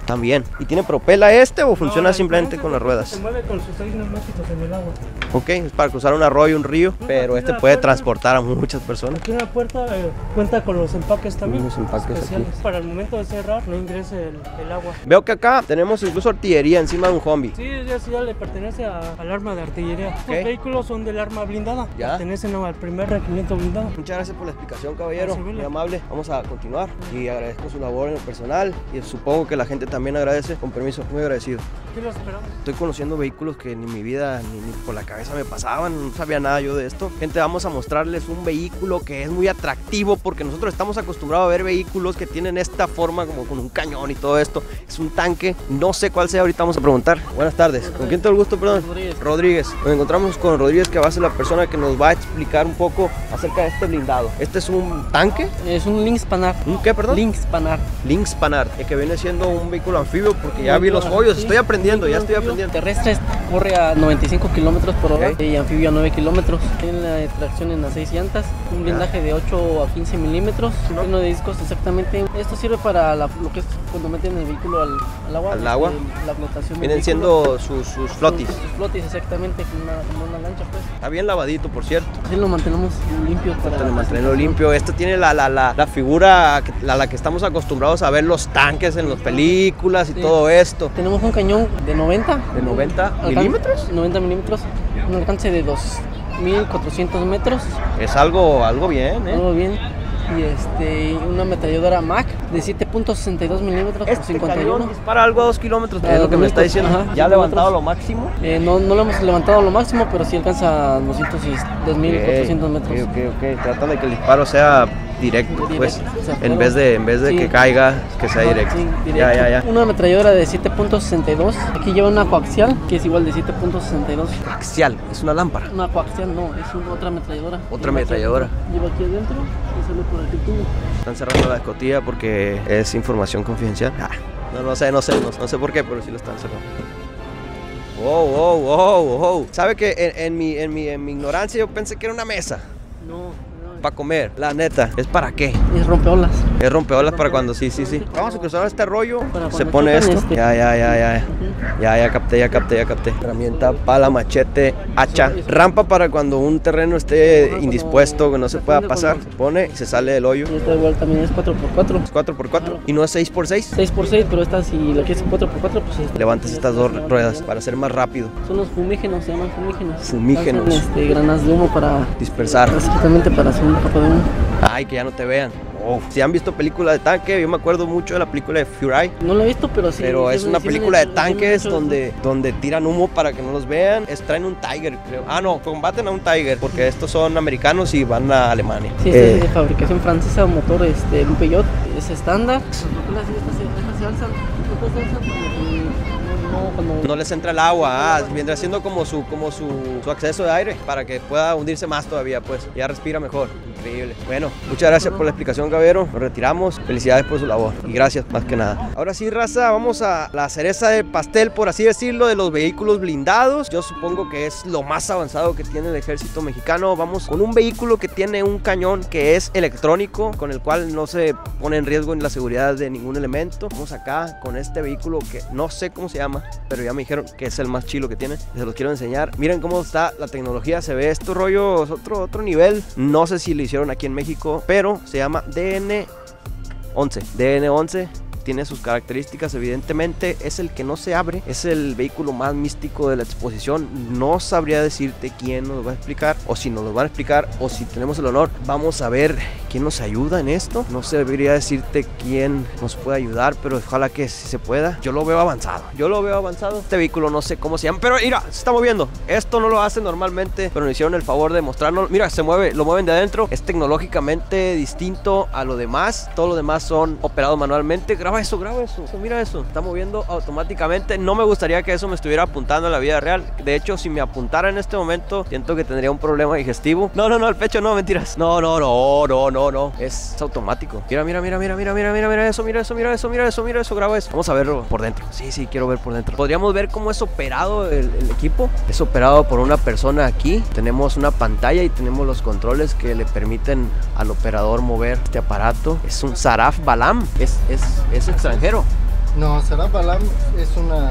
También. ¿Y tiene propela este o funciona No, simplemente con las ruedas? Se mueve con sus seis neumáticos en el agua. Ok, es para cruzar un arroyo, un río, pero este puede transportar a muchas personas. Aquí en la puerta eh, cuenta con los empaques también. Los empaques especiales. aquí. Para el momento de cerrar no ingrese el, el agua. Veo que acá tenemos incluso artillería encima de un Humvee. Sí, ya, ya le pertenece a, al arma de artillería. Okay. Los vehículos son del arma blindada. ¿Ya? Pertenecen al primer regimiento blindado. Muchas gracias por la explicación, caballero. Gracias, Muy amable. Vamos a continuar y agradezco su labor en el personal y supongo que la gente también agradece. Con permiso, muy agradecido. ¿Qué lo esperamos? Estoy conociendo vehículos que ni en mi vida ni, ni por la cabeza me pasaban, no sabía nada yo de esto. Gente, vamos a mostrarles un vehículo que es muy atractivo porque nosotros estamos acostumbrados a ver vehículos que tienen esta forma como con un cañón y todo esto. Es un tanque, no sé cuál sea, ahorita vamos a preguntar. Buenas tardes, ¿con quién tengo el gusto, perdón? Rodríguez. Rodríguez. Nos encontramos con Rodríguez, que va a ser la persona que nos va a explicar un poco acerca de este blindado. ¿Este es un tanque? Es un Lynx Panhard. ¿Un qué, perdón? Lynx Panhard. Lynx Panhard, que viene siendo un vehículo anfibio porque ya vi los hoyos, estoy aprendiendo, ya estoy aprendiendo. Terrestre corre a noventa y cinco kilómetros por hora, Okay. y anfibio a nueve kilómetros. Tiene la tracción en las seis llantas, un blindaje de ocho a quince milímetros, No. lleno de discos exactamente. Esto sirve para la- lo que es cuando meten el vehículo al, al agua. ¿Al este, agua? La flotación del Vienen vehículo. siendo sus, sus flotis. Sus, sus flotis, exactamente, como una, como una lancha, pues. Está bien lavadito, por cierto. Así lo mantenemos limpio para Para mantenerlo limpio. Esto tiene la, la, la, la figura que, a la que estamos acostumbrados a ver los tanques en las películas y Sí. todo esto. Tenemos un cañón de noventa. ¿De noventa Alcance- milímetros? noventa milímetros, un alcance de dos mil cuatrocientos metros, Es algo, algo bien, ¿eh? algo bien. Y este, una ametralladora Mac de siete punto sesenta y dos milímetros por Este cincuenta y cañón uno. dispara algo a dos kilómetros, A es lo que me está dos diciendo. kilómetros, ajá, ¿Ya ha cinco levantado metros. lo máximo? Eh, no, no lo hemos levantado lo máximo, pero sí alcanza doscientos y dos mil cuatrocientos metros. Ok, ok, ok. Trata de que el disparo sea directo, Directo, pues, o sea, en fuera. vez de, en vez de Sí. que caiga, que sea Ajá, directo. sí, directo. Ya, ya, ya. Una ametralladora de siete punto sesenta y dos. Aquí lleva una coaxial que es igual de siete punto sesenta y dos. Axial, es una lámpara. Una coaxial no, es un- otra ametralladora. Otra Lleva aquí ametralladora. adentro, Lleva aquí adentro y sale por el tubo. Están cerrando la escotilla porque es información confidencial. Ah, no, no sé, no sé, no, no sé por qué, pero sí lo están cerrando. Wow, wow, wow, wow. ¿Sabe que en, en mi, en, mi, en mi ignorancia yo pensé que era una mesa No, no. para comer? La neta, ¿es para qué? Es rompeolas. Es rompeolas para cuando, sí, sí, sí. Vamos a cruzar este rollo. Para Se cuando pone chocan esto. este. Ya, ya, ya, ya. Ya, ya capté, ya capté, ya capté. Herramienta, pala, machete, hacha. Rampa para cuando un terreno esté indispuesto, que no se pueda pasar. Se pone y se sale del hoyo. Y esta igual también es cuatro por cuatro. Es cuatro por cuatro. Y no es seis por seis. seis por seis, pero esta si la quieres cuatro por cuatro, pues es- Levantas estas dos ruedas para ser más rápido. Son los fumígenos, se llaman fumígenos. Fumígenos. Hacen, este, granadas de humo para, Dispersar. exactamente para hacer una capa de humo. Ay, que ya no te vean. Oh, si han visto películas de tanque, yo me acuerdo mucho de la película de Fury. No la he visto, pero sí. Pero sí, es sí, una sí me película han de hecho- sí me han tanques hecho- donde, donde tiran humo para que no los vean. Es, traen un Tiger, creo. Ah, no, combaten a un Tiger porque estos son americanos y van a Alemania. Sí, esta Eh, es de fabricación francesa, motor, este, un Peugeot, es estándar. Las propelas, sí, estas se- estas se alzan, estas se alzan porque no, no, cuando- no les entra el agua, ah, vendrá siendo como su, como su, su acceso de aire para que pueda hundirse más todavía, pues ya respira mejor. Increíble. Bueno, muchas gracias por la explicación, caballero. Nos retiramos. Felicidades por su labor y gracias más que nada. Ahora sí, raza, vamos a la cereza del pastel, por así decirlo, de los vehículos blindados. Yo supongo que es lo más avanzado que tiene el ejército mexicano. Vamos con un vehículo que tiene un cañón que es electrónico, con el cual no se pone en riesgo ni la seguridad de ningún elemento. Vamos acá con este vehículo que no sé cómo se llama, pero ya me dijeron que es el más chilo que tiene. Se los quiero enseñar. Miren cómo está la tecnología. Se ve esto rollo, es otro, otro nivel. No sé si lo hicieron aquí en México, pero se llama D N once. D N once tiene sus características, evidentemente es el que no se abre, es el vehículo más místico de la exposición. No sabría decirte quién nos va a explicar, o si nos lo van a explicar, o si tenemos el honor, vamos a ver quién nos ayuda en esto. No sabría decirte quién nos puede ayudar, pero ojalá que sí se pueda. Yo lo veo avanzado, yo lo veo avanzado. Este vehículo no sé cómo se llama, pero mira, se está moviendo. Esto no lo hacen normalmente, pero nos hicieron el favor de mostrarnos. Mira, se mueve, lo mueven de adentro. Es tecnológicamente distinto a lo demás. Todo lo demás son operados manualmente. Graba eso, graba eso, eso, mira eso, está moviendo automáticamente. No me gustaría que eso me estuviera apuntando en la vida real. De hecho, si me apuntara en este momento, siento que tendría un problema digestivo. No, no, no, el pecho no, mentiras. No, no, no, no, no, no, es automático. Mira, mira, mira, mira, mira, mira, mira, mira eso, mira eso, mira eso, mira eso, mira eso, graba eso. Vamos a verlo por dentro. Sí, sí, quiero ver por dentro. Podríamos ver cómo es operado el, el equipo. Es operado por una persona aquí. Tenemos una pantalla y tenemos los controles que le permiten al operador mover este aparato. Es un Saraf Balam, es, es, es extranjero. No, Sarab Alam es una,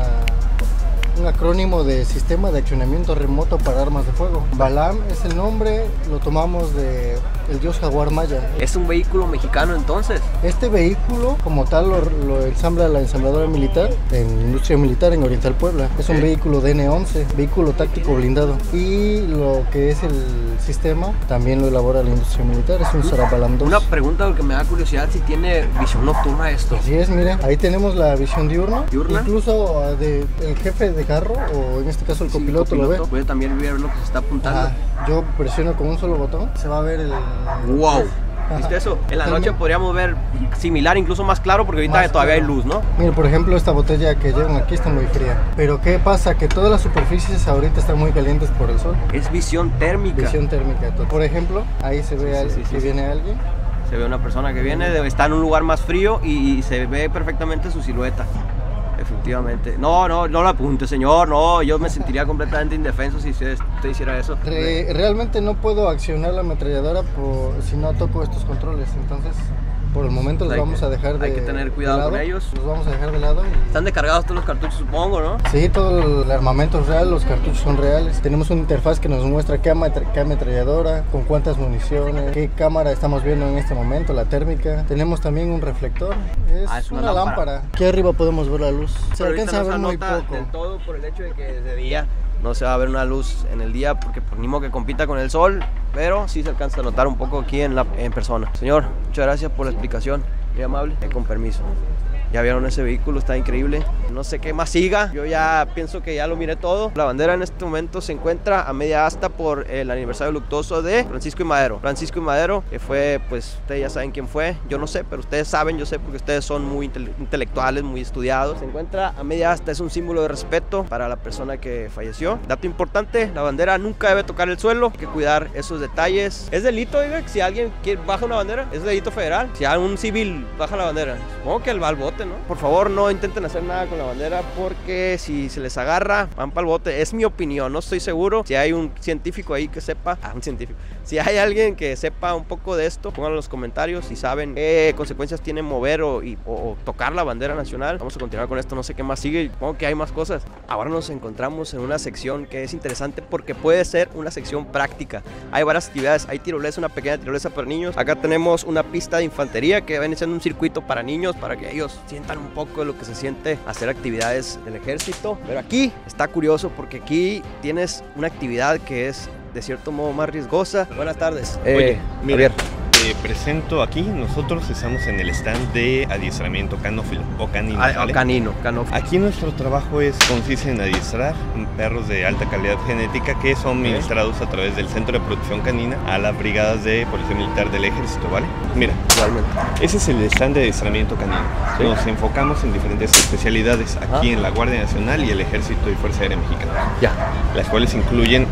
un acrónimo de Sistema de Accionamiento Remoto para Armas de Fuego. Balam es el nombre, lo tomamos de el dios jaguar maya. ¿Es un vehículo mexicano entonces? Este vehículo como tal lo, lo ensambla la ensambladora militar en industria militar en Oriental Puebla. Es un Sí. vehículo D N once, vehículo táctico blindado. Y lo que es el sistema también lo elabora la industria militar, es un Sarab Alam dos. Una pregunta porque me da curiosidad si tiene visión nocturna esto. Así es, mira, ahí tenemos la visión diurna. ¿Diurna? Incluso uh, de, el jefe de carro, o en este caso el Sí, copiloto, lo ve. Puede también ver lo que se está apuntando. Ajá, yo presiono con un solo botón, se va a ver el... Wow. Ajá. ¿Viste eso? En la noche Totalmente. podríamos ver similar, incluso más claro, porque ahorita Más todavía claro. hay luz, ¿no? Mira, por ejemplo, esta botella que llevan aquí está muy fría. Pero ¿qué pasa? Que todas las superficies ahorita están muy calientes por el sol. Es visión térmica. Visión térmica. Por ejemplo, ahí se ve Sí, al- sí, sí, que sí. viene alguien. Se ve una persona que viene, de- está en un lugar más frío y, y se ve perfectamente su silueta. Efectivamente. No, no, no lo apunte, señor. No, yo me sentiría completamente indefenso si usted, usted hiciera eso. Re- realmente no puedo accionar la ametralladora por, si no toco estos controles. Entonces, por el momento los Hay vamos que- a dejar de hay que tener cuidado de lado. con ellos. Los vamos a dejar de lado. y- Están descargados todos los cartuchos, supongo, ¿no? Sí, todo el armamento es real, los cartuchos son reales. Tenemos una interfaz que nos muestra qué, ametra- qué ametralladora, con cuántas municiones, qué cámara estamos viendo en este momento, la térmica. Tenemos también un reflector, es, Ah, es una una, lámpara. lámpara. Aquí arriba podemos ver la luz. Se Pero ahorita alcanza a no ver se muy nota poco. del todo por el hecho de que es de día. No se va a ver una luz en el día porque por ni modo que compita con el sol, pero sí se alcanza a notar un poco aquí en, la, en persona. Señor, muchas gracias por la explicación, muy amable. Eh, con permiso. Ya vieron ese vehículo, está increíble. No sé qué más siga. Yo ya pienso que ya lo miré todo. La bandera en este momento se encuentra a media asta por el aniversario luctuoso de Francisco y Madero. Francisco y Madero, que fue, pues, ustedes ya saben quién fue. Yo no sé, pero ustedes saben, yo sé porque ustedes son muy intele- intelectuales, muy estudiados. Se encuentra a media asta, es un símbolo de respeto para la persona que falleció. Dato importante, la bandera nunca debe tocar el suelo. Hay que cuidar esos detalles. Es delito, oiga, si alguien quiere, baja una bandera, es delito federal. Si un civil baja la bandera, supongo que él va al bote, ¿no? Por favor, no intenten hacer nada con la bandera porque si se les agarra, van para el bote. Es mi opinión, no estoy seguro. Si hay un científico ahí que sepa, ah, un científico. Si hay alguien que sepa un poco de esto, pónganlo en los comentarios si saben qué consecuencias tiene mover o, y, o, o tocar la bandera nacional. Vamos a continuar con esto, no sé qué más sigue. Supongo que hay más cosas. Ahora nos encontramos en una sección que es interesante porque puede ser una sección práctica. Hay varias actividades, hay tirolesa, una pequeña tirolesa para niños. Acá tenemos una pista de infantería que viene siendo un circuito para niños, para que ellos sientan un poco de lo que se siente hacer actividades del ejército. Pero aquí está curioso porque aquí tienes una actividad que es de cierto modo más riesgosa. Buenas tardes. Oye, Eh, mira, Javier. te presento aquí, nosotros estamos en el stand de adiestramiento canófilo o canino. Ah, ¿vale? canino, canófilo. Aquí nuestro trabajo es, consiste en adiestrar perros de alta calidad genética que son ministrados a través del Centro de Producción Canina a las brigadas de Policía Militar del Ejército, ¿vale? Mira, Igualmente. ese es el stand de adiestramiento canino. Sí. Nos enfocamos en diferentes especialidades aquí Ajá. en la Guardia Nacional y el Ejército y Fuerza Aérea Mexicana. Ya. Las cuales incluyen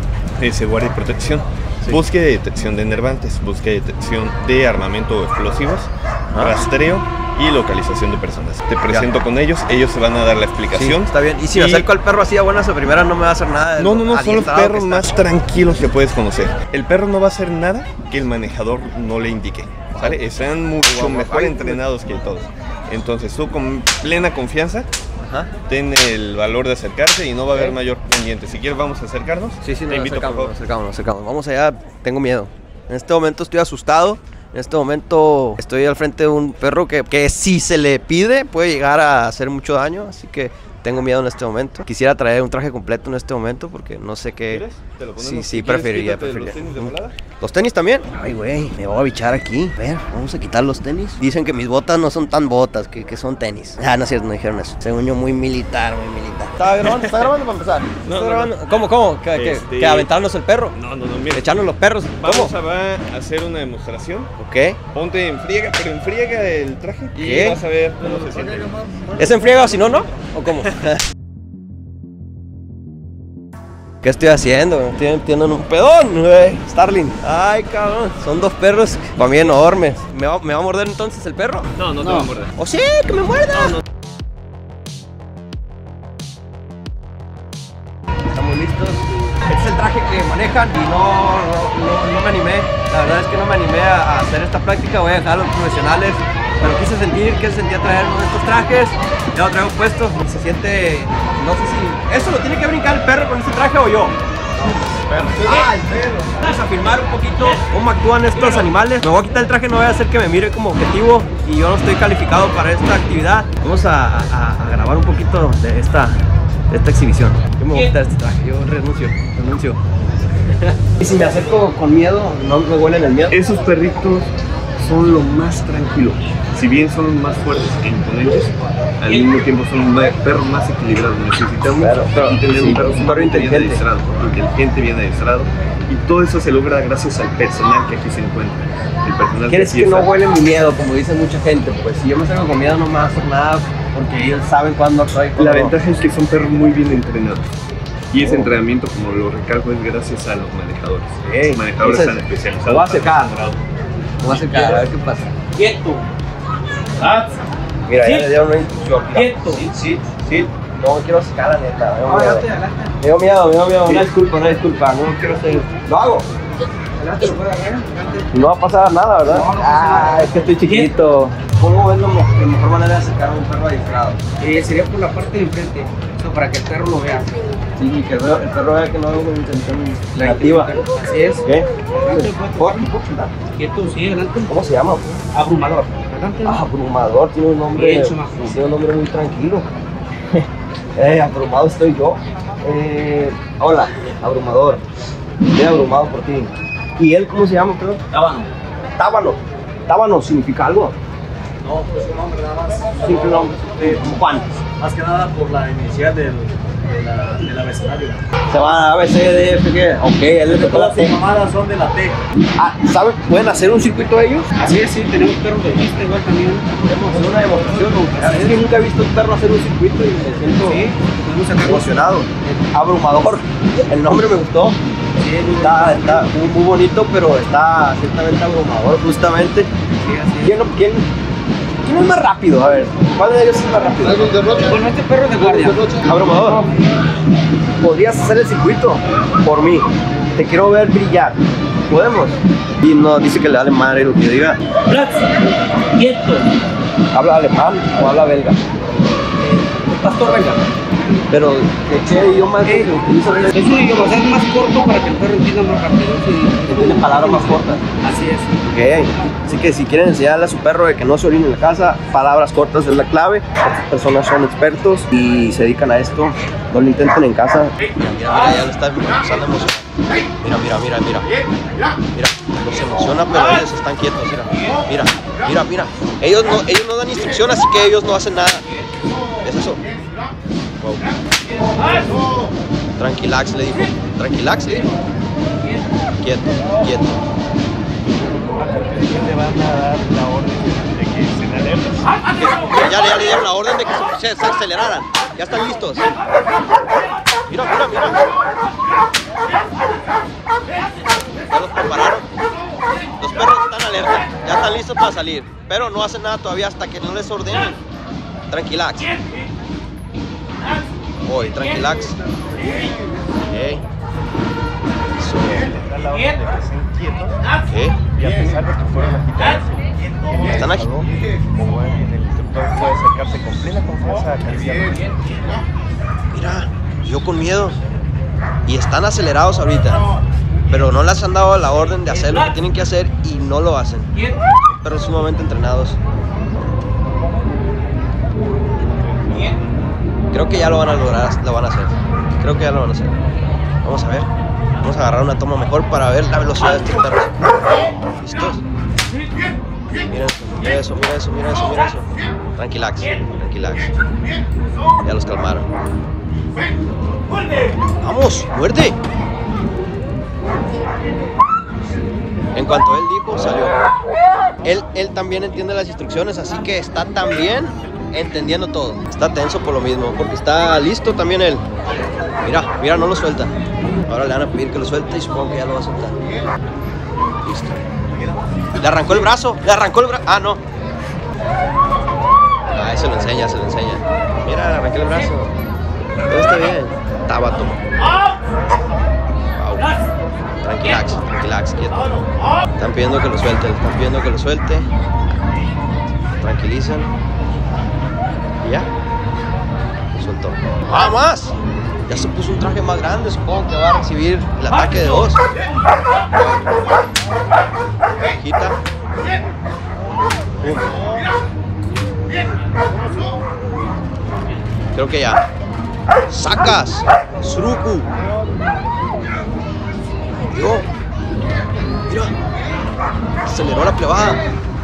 ese guardia y protección, Sí. búsqueda y detección de enervantes, búsqueda y detección de armamento o explosivos, Ah. rastreo y localización de personas. Te presento con ellos, ellos se van a dar la Sí, explicación. está bien. Y si me acerco al perro así a buenas a primeras, no me va a hacer nada. de No, lo no, no, son los adiestrado que perros está. más tranquilos que puedes conocer. El perro no va a hacer nada que el manejador no le indique, ¿sale? Están mucho Guau, mejor ay, entrenados que todos. Entonces tú con plena confianza Ajá. ten el valor de acercarse y no va a haber Ok. mayor pendiente. Si quieres vamos a acercarnos. Sí, sí, te nos invito por acercamos, favor. nos acercamos, nos acercamos. Vamos allá, tengo miedo. En este momento estoy asustado. En este momento estoy al frente de un perro que, que si se le pide puede llegar a hacer mucho daño, así que tengo miedo en este momento. Quisiera traer un traje completo en este momento porque no sé qué. ¿Quieres? Te lo ponemos. Sí, Si sí, quieres, preferiría, quítate preferiría. los tenis de volada. ¿Los tenis también? Ay, güey, me voy a bichar aquí. A ver, vamos a quitar los tenis. Dicen que mis botas no son tan botas, que, que son tenis. Ah, no es cierto, no dijeron eso. Según yo, muy militar, muy militar. ¿Está grabando? ¿Está grabando para empezar? No, ¿Está no, grabando? ¿Cómo, cómo? ¿Que, que- Este- que aventarnos el perro? No, no, no, mira. ¿Echarnos los perros? Vamos ¿Cómo? a va a hacer una demostración. Ok. Ponte en friega, pero en friega el traje y ¿Qué? vas a ver cómo se siente. ¿Es en friega o si no, no? ¿O cómo? ¿Qué estoy haciendo? Me estoy metiendo en un pedón, güey. Starling. Ay, cabrón. Son dos perros para mí enormes. ¿Me va, me va a morder entonces el perro? No, no te va a morder. ¿O sí? ¡Que me muerda! Estamos listos. Este es el traje que manejan y no, no, no, no me animé. La verdad es que no me animé a, a hacer esta práctica. Voy a dejar a los profesionales pero quise sentir que él sentía traer uno de estos trajes, ya lo traigo puesto, se siente, no sé si, ¿eso lo tiene que brincar el perro con ese traje o yo? Ah, el perro. Vamos a filmar un poquito cómo actúan estos animales. Me voy a quitar el traje, no voy a hacer que me mire como objetivo y yo no estoy calificado para esta actividad. Vamos a, a, a grabar un poquito de esta, de esta exhibición. Yo me voy a quitar este traje, yo renuncio, renuncio. Y si me acerco con miedo, no me huelen el miedo. Esos perritos son lo más tranquilos. Si bien son más fuertes e imponentes, al mismo tiempo son un perro más equilibrado. Necesitamos claro, pero, tener sí, un perro, un perro inteligente. Bien adiestrado, inteligente, bien adiestrado. Y todo eso se logra gracias al personal que aquí se encuentra. El personal ¿Quieres que, que no está... huelen mi miedo, como dice mucha gente? Pues si yo me salgo con miedo no me va a hacer nada, porque ellos saben cuándo estoy. La ventaja es que son perros muy bien entrenados. Y ese oh. entrenamiento, como lo recalco, es gracias a los manejadores. Hey, los manejadores entonces, están especializados. Lo voy a acercar. Lo voy a acercar, a ver qué pasa. Quieto. Mira, ya le dieron una instrucción. Quieto. Sí, sí, sí. No quiero sacar la neta. Me dio miedo, me dio miedo. Una disculpa, una disculpa. No quiero hacer. Lo hago. No va a pasar nada, ¿verdad? Ah, es que estoy chiquito. ¿Cómo es la mejor manera de sacar a un perro adiestrado? Eh, sería por la parte de enfrente, eso para que el perro lo vea. Sí, que el perro, el perro vea que no hago una intención negativa. Así es. ¿Qué? Quieto, sí, adelante. ¿Cómo se llama? Abrumador. Adelante. Ah, Abrumador, tiene un nombre, Bien, tiene un nombre muy tranquilo. eh, abrumado estoy yo. Eh, hola, Abrumador. Estoy abrumado por ti. ¿Y él cómo se llama, perdón? Tábano. Tábano. Tábano significa algo. No, pues un nombre nada más. Simple nombre. Eh, Juan. Más que nada por la inicial del, de la, del abecedario. Se va a A, B, C, D, F, G. Ok, él le Todas las mamadas son de la T. Ah, ¿saben? ¿Pueden hacer un circuito ellos? Así es, sí, tenemos perros de pista igual también. Podemos hacer una demostración. Es que nunca he visto un perro hacer un circuito y me siento Sí, emocionado. Abrumador. El nombre me gustó. Sí, está, está muy, muy bonito, pero está ciertamente abrumador, justamente. Sí, así es. ¿Quién, quién, ¿Quién es más rápido? A ver, ¿cuál de ellos es más rápido? Bueno, este perro es de guardia. Abrumador. Podrías hacer el circuito por mí. Te quiero ver brillar. ¿Podemos? Y no, dice que le vale madre lo que yo diga. Platz, quieto. ¿Habla alemán o habla belga? El pastor belga. Pero, ¿qué idioma es el que utiliza? Es un idioma, o sea, es más corto para que el perro entienda más rápido. Sí, tiene palabras más cortas. Así es. Ok, así que si quieren enseñarle a su perro de que no se orine en la casa, palabras cortas es la clave. Estas personas son expertos y se dedican a esto. No lo intenten en casa. Mira, mira, mira, ya lo está empezando a emocionar. Mira, mira, mira, mira. Mira, los emociona, pero ellos están quietos. Mira, mira, mira, mira. Ellos no, ellos no dan instrucción, así que ellos no hacen nada. ¿Es eso? Wow. Tranquilax le dijo. Tranquilax le dijo. Quieto, quieto. Le van a dar la orden de que se alerten. Ya, ya le dieron la orden de que se, se aceleraran. Ya están listos. Mira, mira, mira. Ya los prepararon. Los perros están alerta. Ya están listos para salir. Pero no hacen nada todavía hasta que no les ordenen. Tranquilax. Voy, tranquilax. Okay. Eso. Da la orden de que estén quietos. Okay. Y a pesar de que fueron agitados, están aquí. Como alguien, el instructor puede acercarse con plena confianza a acariciarlos. Mira, yo con miedo. Y están acelerados ahorita. Pero no les han dado la orden de hacer lo que tienen que hacer y no lo hacen. Pero sumamente entrenados. Creo que ya lo van a lograr, lo van a hacer. Creo que ya lo van a hacer. Vamos a ver. Vamos a agarrar una toma mejor para ver la velocidad de estos perros. ¿Listos? Mira eso, mira eso, mira eso, mira eso, mira eso. Tranquilax, tranquilax. Ya los calmaron. ¡Vamos! ¡Muerte! En cuanto él dijo, salió. Él, él también entiende las instrucciones, así que está también entendiendo todo. Está tenso por lo mismo, porque está listo también él. Mira, mira, no lo suelta. Ahora le van a pedir que lo suelte y supongo que ya lo va a soltar. Listo. Le arrancó el brazo, le arrancó el brazo. Ah, no. Ah, se lo enseña, se lo enseña. Mira, le arranqué el brazo. Todo está bien. Tabato. Wow. Tranquilax, tranquilax, quieto. Están pidiendo que lo suelte, están pidiendo que lo suelte. tranquilizan. Y ya. Lo soltó. ¡Vamos! Ya se puso un traje más grande, supongo que va a recibir el ataque de dos. Quita. Uh. Creo que ya. Sacas. Suruku. Dios. Mira. Aceleró la plebada.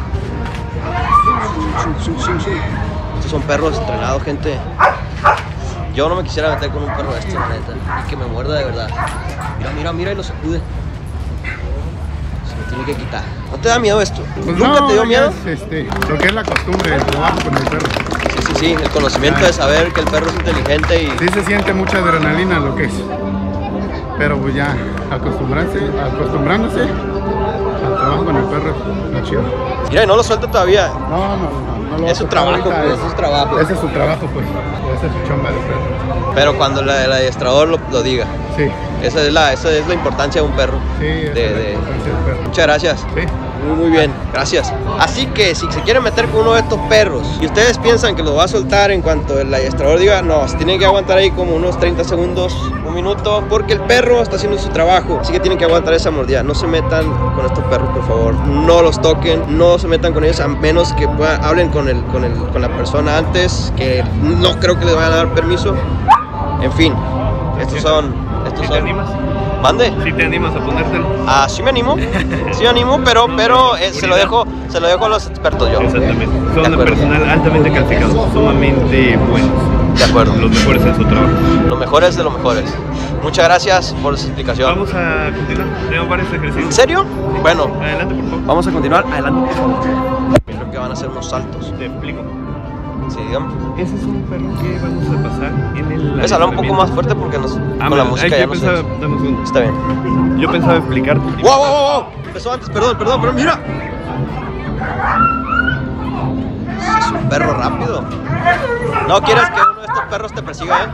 Estos son perros entrenados, gente. Yo no me quisiera meter con un perro de este, la neta. Y que me muerda de verdad. Mira, mira, mira y lo sacude. Se me tiene que quitar. ¿No te da miedo esto? Pues ¿Nunca no, te dio miedo? Es, este, lo que es la costumbre del trabajo con el perro. Sí, sí, sí. El conocimiento de saber que el perro es inteligente y... Sí se siente mucha adrenalina lo que es. Pero pues ya acostumbrarse, acostumbrándose al trabajo con el perro es chido. Mira, y no lo suelta todavía. No, no, no. no lo es su trabajo, pues, es, es su trabajo. Ese es su trabajo, pues. Esa es su chamba del perro. Pero cuando la, el adiestrador lo, lo diga. Sí. Esa es la, esa es la importancia de un perro. Sí, esa de, es la de... importancia del perro. Muchas gracias. Sí. Muy, muy bien, gracias. Así que si se quieren meter con uno de estos perros y ustedes piensan que lo va a soltar en cuanto el adiestrador diga, no, se tienen que aguantar ahí como unos treinta segundos, un minuto, porque el perro está haciendo su trabajo. Así que tienen que aguantar esa mordida. No se metan con estos perros, por favor. No los toquen, no se metan con ellos a menos que puedan, hablen con, el, con, el, con la persona antes, que no creo que les vayan a dar permiso. En fin, estos son... Estos son... ¿Mande? ¿Sí te animas a ponértelo? Ah, sí me animo, sí me animo, pero, pero eh, se lo dejo, se lo dejo a los expertos yo. Exactamente. Son de personal altamente calificado, sumamente buenos. De acuerdo. Los mejores en su trabajo. Los mejores de los mejores. Muchas gracias por esa explicación. Vamos a continuar. Tenemos varios ejercicios. ¿En serio? Bueno. Adelante, por favor. Vamos a continuar. Adelante, por favor. Creo que van a hacer unos saltos. Te explico. Sí, dígame. Ese es un perro que vamos a pasar en el... ¿Puedes hablar un poco más fuerte? Porque nos, ah, con la música ya no sé. Dame un segundo. Está bien. Yo pensaba explicarte. ¡Wow, wow, wow! wow! Empezó antes, perdón, perdón, pero mira. Ese es un perro rápido. No quieres que uno de estos perros te persiga, ¿eh?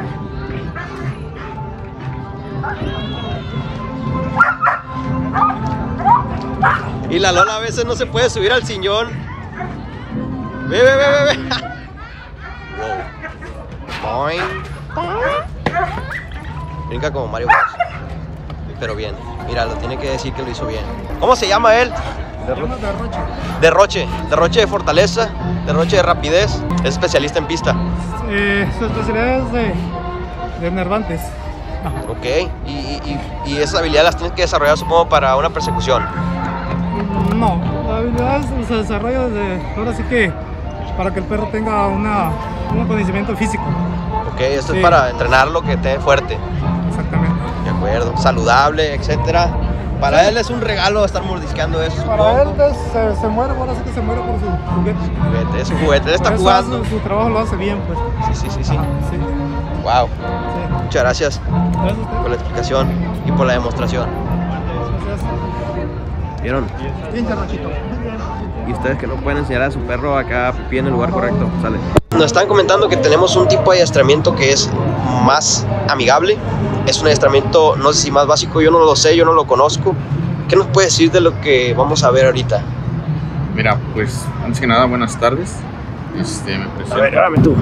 Y la Lola a veces no se puede subir al sillón. Ve, ve, ve, ve, ve. Wow. Boing. Brinca como Mario Bros. Pero bien. Mira, lo tiene que decir que lo hizo bien. ¿Cómo se llama él? Derroche. Derroche. Derroche de fortaleza. Derroche de rapidez. Es especialista en pista. Eh, su especialidad es de, de nervantes. Ok. Y, y, y esas habilidades las tienes que desarrollar, supongo, para una persecución. No, la habilidad se desarrolla desde, ahora sí que para que el perro tenga una, un conocimiento físico. Ok, esto sí. es para entrenarlo, que esté fuerte. Exactamente. De acuerdo, saludable, etcétera. Para sí. él es un regalo estar mordisqueando eso. Para él es, se, se muere, ahora sí que se muere por su juguete. Juguete, es un juguete, él está por jugando. Hace, su trabajo lo hace bien, pues. Sí, sí, sí, sí. Ajá, sí. Wow. Sí. Muchas gracias, gracias por la explicación y por la demostración. Gracias. ¿Vieron? Bien, Charrachito. Y ustedes que no pueden enseñar a su perro acá pie en el lugar correcto, sale. Nos están comentando que tenemos un tipo de adiestramiento que es más amigable. Es un adiestramiento, no sé si más básico, yo no lo sé, yo no lo conozco. ¿Qué nos puedes decir de lo que vamos a ver ahorita? Mira, pues antes que nada, buenas tardes. Este, me presento. A ver, háblame tú.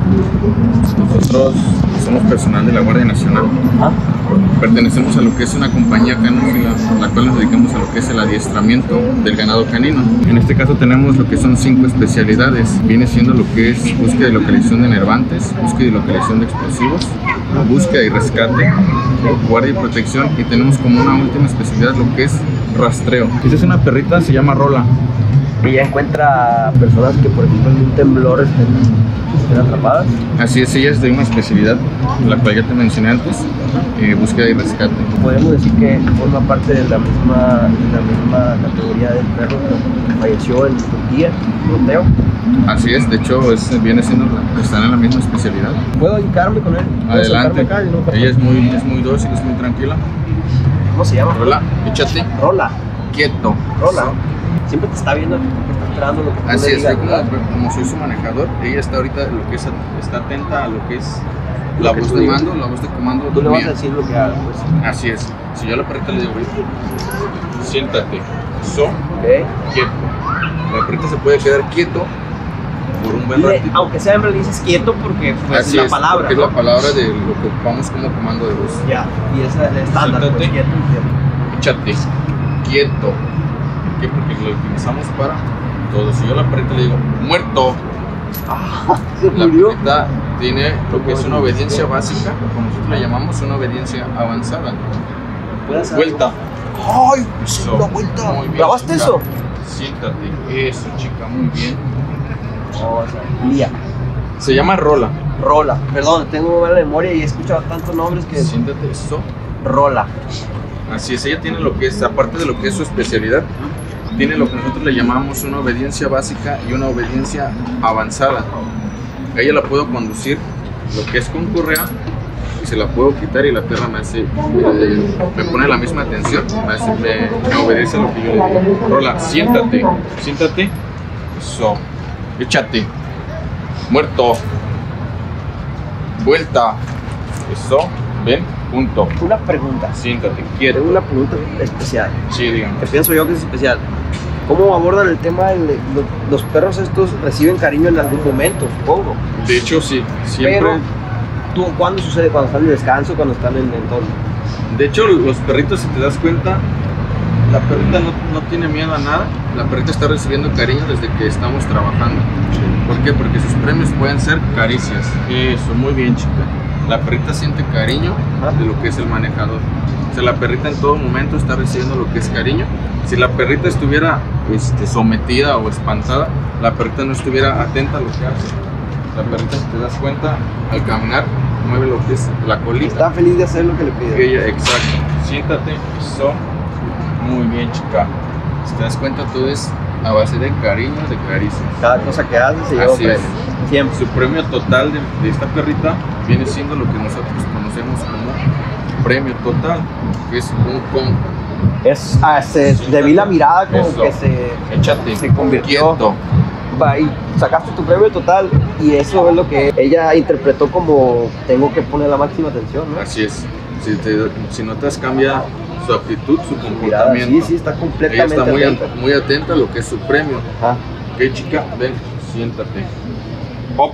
Nosotros somos personal de la Guardia Nacional. ¿Ah? Pertenecemos a lo que es una compañía canófila, la cual nos dedicamos a lo que es el adiestramiento del ganado canino. En este caso tenemos lo que son cinco especialidades. Viene siendo lo que es búsqueda y localización de nervantes, búsqueda y localización de explosivos, búsqueda y rescate, guardia y protección, y tenemos como una última especialidad lo que es rastreo. Esta es una perrita, se llama Rola. Ella encuentra personas que, por ejemplo, en un temblor estén, estén atrapadas. Así es, ella es de una especialidad, la cual ya te mencioné antes, eh, búsqueda y rescate. Podemos decir que forma parte de la misma, de la misma categoría del perro que falleció en Turquía, Proteo. Así es, de hecho es, viene siendo, están en la misma especialidad. ¿Puedo hincarme con él? Adelante, acá? No, ella es muy, es muy dócil, es muy tranquila. ¿Cómo se llama? Rola, échate. Rola. Quieto. Rola. Siempre te está viendo, te está esperando lo que tú Así le es, digas, como, como soy su manejador, ella está ahorita lo que es, está atenta a lo que es la que voz de mando, la voz de comando. Tú le vas mía. a decir lo que haga, pues. Así es. Si yo a la perrita le digo, siéntate, so, okay. quieto. La perrita se puede quedar quieto por un buen Le- ratito. aunque sea hembra, le dices quieto porque pues, Así es la es, palabra. porque ¿no? es la palabra de lo que ocupamos como comando de voz. Ya, y esa es el estándar. Pues, Siéntate. quieto, quieto. Échate, quieto. ¿Por qué? Porque lo utilizamos para todo. Si yo a la perrita le digo, muerto, se la murió. perrita tiene lo que es una obediencia básica, como nosotros le llamamos una obediencia avanzada. Vuelta. ¡Ay! Eso. La vuelta. Muy bien, ¿Grabaste chica. eso? Siéntate. Eso, chica, muy bien. Oh, o sea, Lía. Se llama Rola. Rola. Perdón, tengo mala memoria y he escuchado tantos nombres que. Siéntate, eso. Rola. Así es, ella tiene lo que es, aparte de lo que es su especialidad, tiene lo que nosotros le llamamos una obediencia básica y una obediencia avanzada. A ella la puedo conducir lo que es con correa y se la puedo quitar y la perra me hace, me, me pone la misma atención, me, hace, me, me obedece a lo que yo le digo. Rola, siéntate, siéntate, eso, échate, muerto, vuelta, eso, ven, punto. Una pregunta. Siéntate, quieto. Tengo una pregunta especial. Sí, dígame. Que pienso yo que es especial. ¿Cómo abordan el tema de los, los perros estos reciben cariño en algún momento, supongo? De hecho, sí, siempre. Pero, ¿tú, ¿cuándo sucede? ¿Cuando están en descanso? ¿Cuando están en entorno? De hecho, los perritos, si te das cuenta, la perrita no, no tiene miedo a nada. La perrita está recibiendo cariño desde que estamos trabajando. ¿Por qué? Porque sus premios pueden ser caricias. Eso, muy bien, chica. La perrita siente cariño de lo que es el manejador. O sea, la perrita en todo momento está recibiendo lo que es cariño. Si la perrita estuviera este, sometida o espantada, la perrita no estuviera atenta a lo que hace. La perrita, si te das cuenta, al caminar, mueve lo que es la colita. Está feliz de hacer lo que le pide. Ella, exacto. Siéntate, eso. Muy bien, chica. Si te das cuenta, todo es a base de cariño, de caricias. Cada cosa que hace se lleva un Así es. premio. Siempre. Su premio total de, de esta perrita viene siendo lo que nosotros conocemos como premio total, que es un con. Es, ah, se, te vi la mirada como Eso. que se, Échate, se convirtió. quieto. Va, y sacaste tu premio total y eso es lo que ella interpretó como tengo que poner la máxima atención, ¿no? Así es. Si, te, si notas, cambia su actitud, su Mirada, comportamiento. sí, sí, está Ella completamente está muy, atenta. muy atenta a lo que es su premio. Ajá. Ok, chica, ven, siéntate. Hop.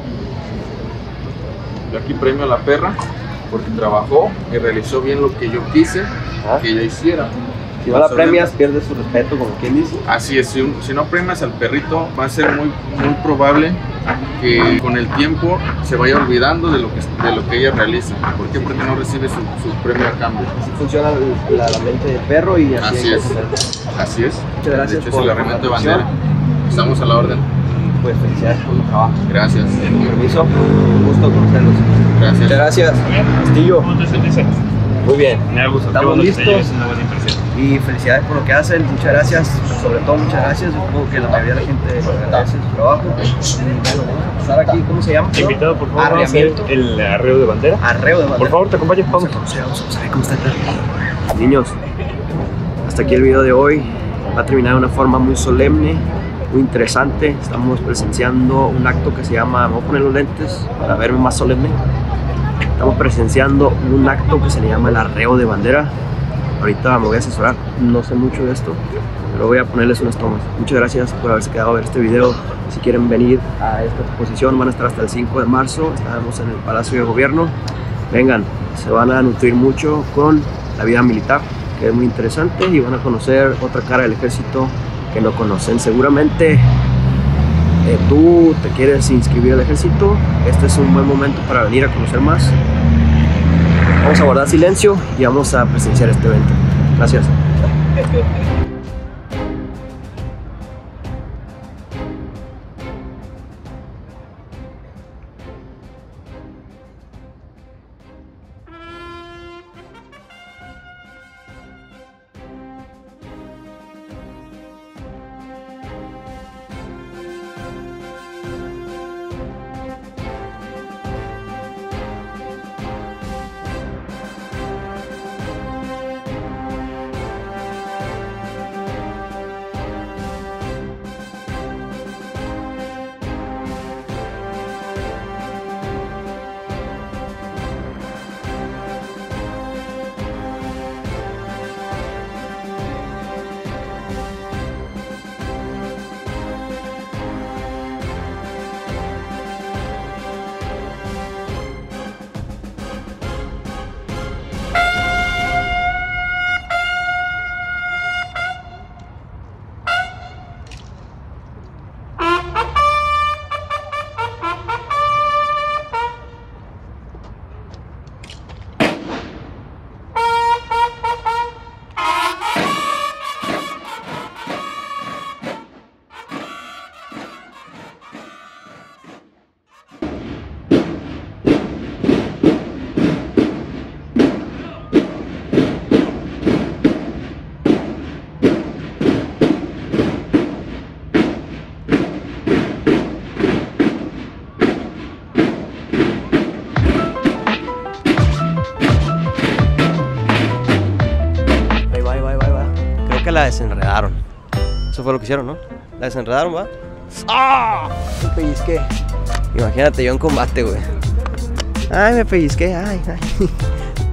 Yo aquí premio a la perra porque trabajó y realizó bien lo que yo quise que ella hiciera. Si no la Sobre- premias, pierdes su respeto, como quien dice. Así es, si, un- si no premias al perrito, va a ser muy, muy probable que con el tiempo se vaya olvidando de lo que, de lo que ella realiza. ¿Por qué? Porque no recibe su, su premio a cambio. Así funciona la, la mente del perro y así, Así hay que es, hacerlo. así es. Muchas gracias De hecho, por es el la arremate de atención. bandera. Estamos a la orden. Pues felicidades por tu trabajo. Gracias. Con permiso, un gusto conocerlos. Gracias. Muchas gracias, Castillo. ¿Cómo te sentiste? Muy bien. Me da gusto. Estamos Qué bueno que te listos. lleves una buena impresión. Y felicidades por lo que hacen, muchas gracias, sobre todo muchas gracias, supongo que la mayoría de la gente agradece su trabajo. Y bueno, vamos a pasar aquí, ¿cómo se llama? Invitado, por favor, vamos a hacer Arreamiento. el arreo de bandera. Arreo de bandera. Por favor, te acompaño. Vamos. Vamos a vamos a ver cómo está el perro. Niños, hasta aquí el video de hoy. Va a terminar de una forma muy solemne, muy interesante. Estamos presenciando un acto que se llama, voy a poner los lentes para verme más solemne. Estamos presenciando un acto que se le llama el arreo de bandera. Ahorita me voy a asesorar, no sé mucho de esto, pero voy a ponerles unas tomas. Muchas gracias por haberse quedado a ver este video. Si quieren venir a esta exposición, van a estar hasta el cinco de marzo. Estamos en el Palacio de Gobierno. Vengan, se van a nutrir mucho con la vida militar, que es muy interesante, y van a conocer otra cara del ejército que no conocen. Seguramente eh, tú te quieres inscribir al ejército, este es un buen momento para venir a conocer más. Vamos a guardar silencio y vamos a presenciar este evento. Gracias. la desenredaron. Eso fue lo que hicieron, ¿no? La desenredaron, ¿va? ¡Ah! Me pellizqué. Imagínate yo en combate, güey. Ay, me pellizqué, ay, ay.